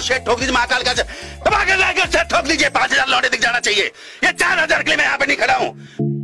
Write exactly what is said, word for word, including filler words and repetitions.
Shade ठोक दीजिए, महाकाल का दबा के लाकर शेड ठोक दीजिए। पांच हजार लौटे दिख जाना चाहिए। ये चार हजार के लिए मैं यहाँ पे नहीं खड़ा हूँ।